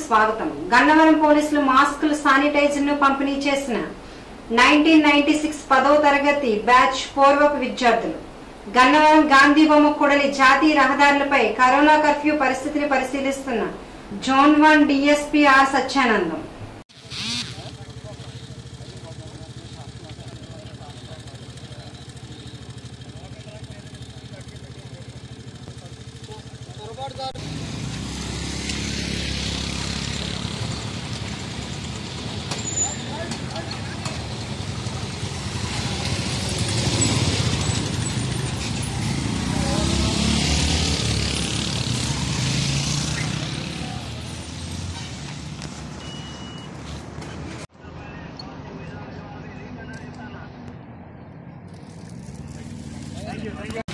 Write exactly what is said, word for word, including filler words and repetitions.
స్వాగతం. గన్నవరం పోలీసులు మాస్కులు, శానిటైజర్ ను పంపిణీ చేసిన నైన్టీన్ నైన్టీ సిక్స్ పదవ తరగతి బ్యాచ్ పూర్వపు విద్యార్థులు. గన్నవరం గాంధీ బొమ్మ కూడలి జాతీయ రహదారులపై కరోనా కర్ఫ్యూ పరిస్థితిని పరిశీలిస్తున్న zone one DSP R Satyanandam. Thank you. Thank you.